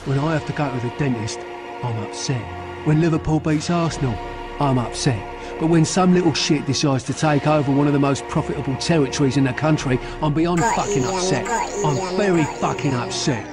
When I have to go to the dentist, I'm upset. When Liverpool beats Arsenal, I'm upset. But when some little shit decides to take over one of the most profitable territories in the country, I'm beyond fucking upset. I'm very fucking upset.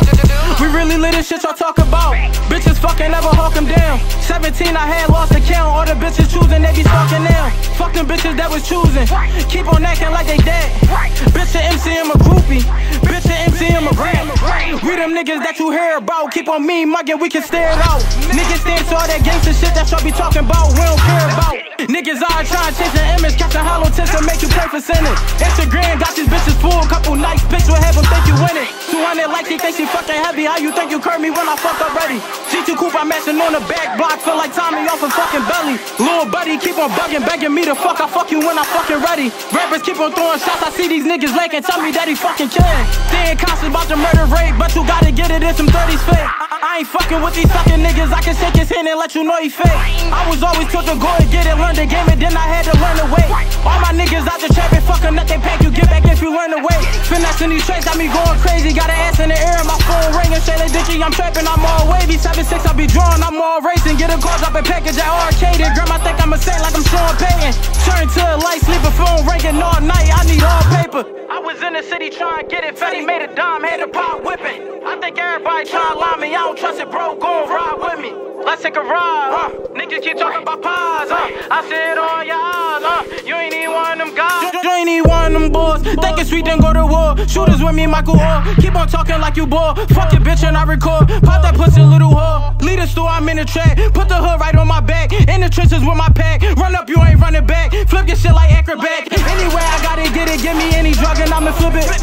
We really lit this shit y'all talk about. Bitches fucking never hawk them down. 17 I had lost the count. All the bitches choosing, they be stalking now. Fuck them bitches that was choosing. Keep on acting like they dead. Bitch the MC, I'm a groupie. Bitch the MC, I'm a brand. We them niggas that you hear about. Keep on me mugging, we can stare it out. Niggas stand to all that gangsta shit that y'all be talking about. We don't care about. Niggas are trying to chase an image, catching hollow tips and make you pay for sinning. Instagram got these bitches full, couple nice pics will have them think you winning. 200 likes, he think she fucking heavy. How you think you curb me when I fuck already? G2 coupe, I'm mashing on the back block, feel like Tommy off a fucking belly. Lil' buddy keep on bugging, begging me to fuck. I fuck you when I fucking ready. Rappers keep on throwing shots, I see these niggas lacking. Tell me that he fucking can. They ain't conscious about the murder rate, but you gotta get it in some 30s fake. I ain't fucking with these sucking niggas. I can shake his hand and let you know he fake. I was always told to go and get it, learn the game, and then I had to learn the way. All my niggas out the trap and fucking that they pack, you get back if you learn the way. Finessing these trades got me going crazy. Got an ass in the air, my phone ringing. Shayla Dicky, I'm trapping, I'm all wavy. 7-6, I be drawing, I'm all racing. Get a call, drop a package at arcade. Grandma think I'm a saint like I'm Sean Payton. Turn to a light, sleep a phone ringing all night. I need all paper. I was in the city trying to get it. Fetty made a dime, had a pop whipping. I think everybody trying to lie me. I don't trust it, bro. Go and ride with me. Let's take a ride, Niggas keep talking about pies, I said all your eyes, You ain't even one of them guys. You ain't even one of them boys. Think it's sweet, then go to war. Shooters with me, Michael Orr. Keep on talking like you bored. Fuck your bitch and I record. Pop that pussy, little whore. Lead a store, I'm in the track. Put the hood right on my back. In the trenches with my pack. Run up, you ain't running back. Flip your shit like acrobat. Anyway, I gotta get it. Give me any drug and I'ma flip it.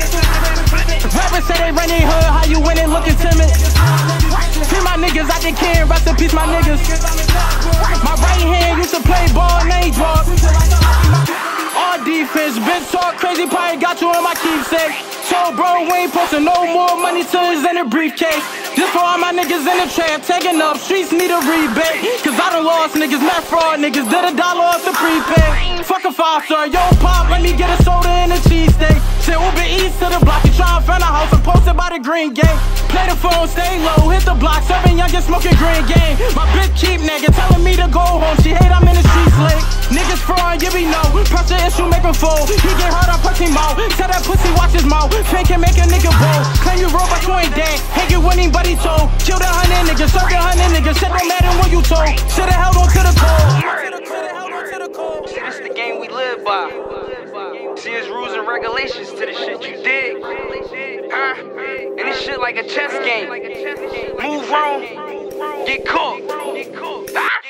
Rappers say they run their hood. How you winning looking timid? Free my niggas, I can can. Rest in peace, my niggas. My right hand used to play ball and they drop. All defense, bitch talk crazy, probably got you on my keepsake. So bro, we ain't posting no more money till it's in a briefcase. Just for all my niggas in the trap, taking up streets need a rebate. Cause I done lost niggas, met fraud niggas, did $1 off the prepaid. Fuck a 5-star, yo pop, let me get a soda and a cheesesteak. Shit Uber East to the block, you tryna find a house and posted by the green gate. Play the phone, stay low, hit the block, serving young and smoking green game. My bitch keep nagging, telling me to go home, she hate I'm in the streets late. Niggas fraud, you be know, pressure issue make him fold. He get hurt, I punch him out, tell that pussy watch his mouth. Pain can make a nigga bold, claim you roll but you ain't dead. Hate you winning but he told, kill the 100 niggas, serve the 100 niggas. Shit don't matter what you told, shoulda held on to the code. See, this the game we live by. See, there's rules and regulations to the shit, you dig? And this shit like a chess game. Move wrong, get caught.